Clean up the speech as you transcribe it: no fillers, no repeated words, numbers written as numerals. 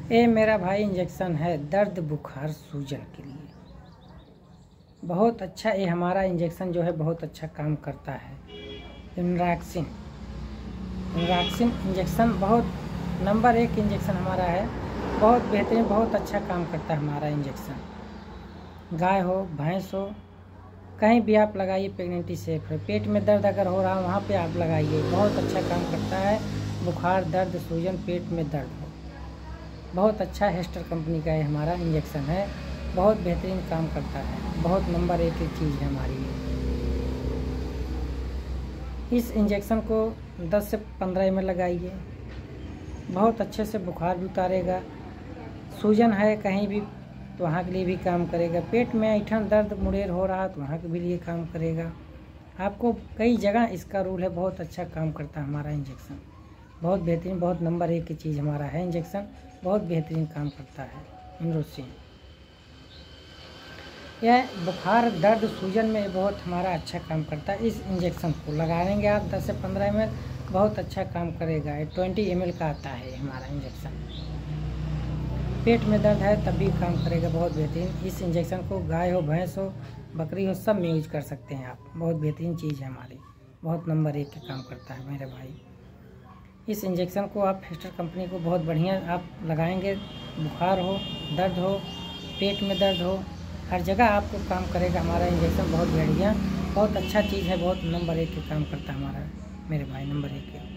ये मेरा भाई इंजेक्शन है दर्द बुखार सूजन के लिए। बहुत अच्छा ये हमारा इंजेक्शन जो है बहुत अच्छा काम करता है। इनराक्सिन इंजेक्शन बहुत नंबर 1 इंजेक्शन हमारा है। बहुत बेहतरीन, बहुत अच्छा काम करता है हमारा इंजेक्शन। गाय हो भैंस हो कहीं भी आप लगाइए, प्रेगनेंटी सेफ है। पेट में दर्द अगर हो रहा है वहाँ पे आप लगाइए, बहुत अच्छा काम करता है। बुखार दर्द सूजन पेट में दर्द हो, बहुत अच्छा हेस्टर कंपनी का ये हमारा इंजेक्शन है। बहुत बेहतरीन काम करता है, बहुत नंबर 1 की चीज़ है हमारी ये। इस इंजेक्शन को 10 से 15 ml लगाइए, बहुत अच्छे से बुखार भी उतारेगा। सूजन है कहीं भी तो वहाँ के लिए भी काम करेगा। पेट में ऐंठन दर्द मुड़ेर हो रहा तो वहाँ के भी लिए काम करेगा। आपको कई जगह इसका रूल है, बहुत अच्छा काम करता है हमारा इंजेक्शन। बहुत बेहतरीन, बहुत नंबर 1 की चीज़ हमारा है इंजेक्शन, बहुत बेहतरीन काम करता है इमरोसिन। यह बुखार दर्द सूजन में बहुत हमारा अच्छा काम करता है। इस इंजेक्शन को लगाएंगे आप 10 से 15 ml, बहुत अच्छा काम करेगा। ये 20 ml का आता है हमारा इंजेक्शन। पेट में दर्द है तब भी काम करेगा, बहुत बेहतरीन। इस इंजेक्शन को गाय हो भैंस हो बकरी हो सब में यूज कर सकते हैं आप। बहुत बेहतरीन चीज़ है हमारी, बहुत नंबर 1 का काम करता है मेरे भाई। इस इंजेक्शन को आप हेस्टर कंपनी को बहुत बढ़िया आप लगाएंगे। बुखार हो दर्द हो पेट में दर्द हो हर जगह आपको काम करेगा हमारा इंजेक्शन। बहुत बढ़िया, बहुत अच्छा चीज़ है, बहुत नंबर 1 का काम करता है हमारा मेरे भाई, नंबर 1 का।